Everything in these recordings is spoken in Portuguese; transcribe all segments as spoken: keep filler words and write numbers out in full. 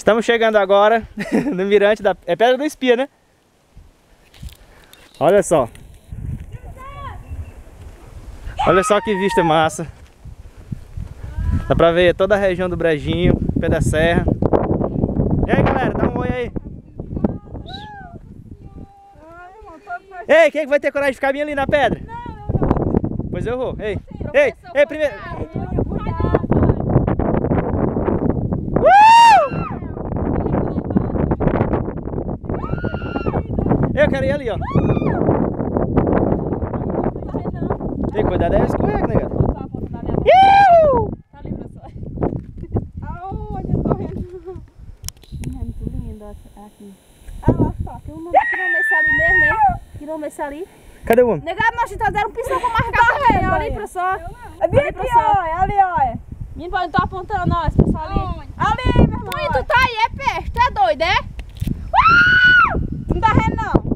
Estamos chegando agora no mirante da... É Pedra do Espia, né? Olha só. Olha só que vista massa. Dá pra ver toda a região do Brejinho, pé da serra. E aí, galera, dá um oi aí. Ei, quem é que vai ter coragem de ficar bem ali na pedra? Não, eu não. Pois eu vou. Ei, ei, ei, primeiro. Eu quero ir ali, ó. Ei, cuidado aí, escorrega, né, cara? Tá ali, professor. Aonde eu tô vendo? É muito lindo aqui. Ah, lá só. Tem um quilômetro ali mesmo, hein? Quilômetro ali. Cadê o homem? Negado, nós trouxeram um pincel pra marcar também. Olha aí, professor. Vem aqui, olha. Ali, olha. Menino, pode estar apontando nós, pessoal ali. Ali, meu irmão. Tu tá aí, é perto. Tu é doido, é? Tu não tá vendo, não?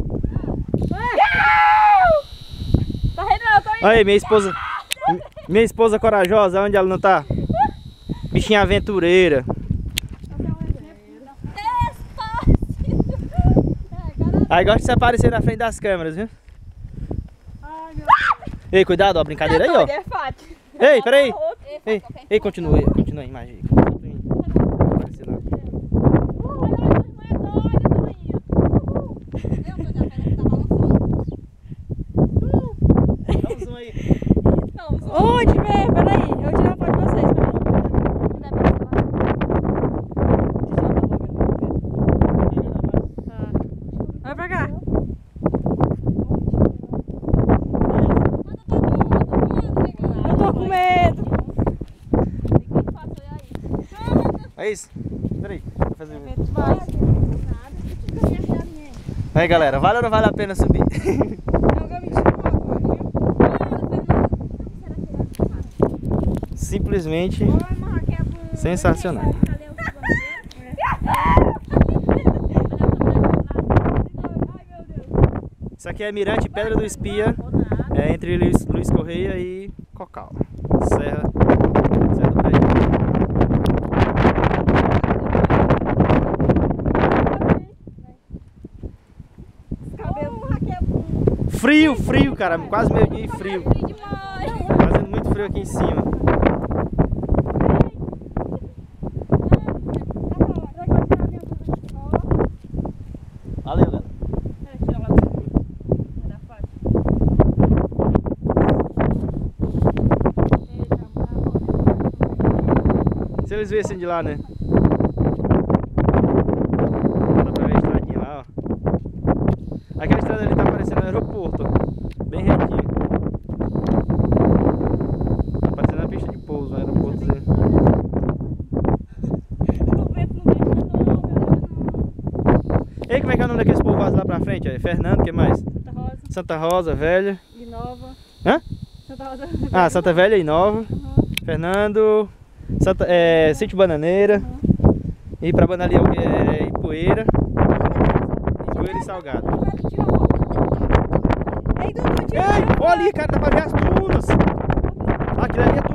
Tá vendo, não? Eu tô indo. Aí, minha esposa. Minha esposa corajosa, onde ela não tá? Bichinha aventureira. Aí gosta de se aparecer na frente das câmeras, viu? Ai, meu Deus. Ei, cuidado, ó, brincadeira aí, ó. Ei, peraí. Ei, ei, continua aí, continua a imagem aí. Não aparecer não. Dá um zoom aí. Onde, velho? Peraí, eu vou tirar uma foto de vocês. Vai pra cá. Eu tô com medo. É isso? Peraí, vou fazer um. Aí, galera, vale ou não vale a pena subir? Simplesmente sensacional. Isso aqui é Mirante Pedra do Espia, é entre Luiz, Luiz Correia e Cocal, Serra, Serra do Brejinho. Frio, frio, cara, quase meio dia e frio. Fazendo muito frio aqui em cima. Valeu, galera. Se eles vissem de lá, né? Dá pra ver a estradinha lá, ó. Aquela estrada ali tá parecendo um aeroporto, ó. Bem retinho. Tá parecendo uma pista de pouso, um aeroportozinho. Ei, como é que é o nome daqueles povoados lá pra frente? É Fernando, o que mais? Santa Rosa. Santa Rosa, Velha. E Nova. Hã? Santa Rosa. Ah, Santa Velha e Nova. Uhum. Fernando. Santa, é, Sítio Bananeira. Uhum. E pra Banalia é Ipueira. Ipueira e Salgado. Ei, olha ali, cara, dá pra ver as dunas. Aquilo ali é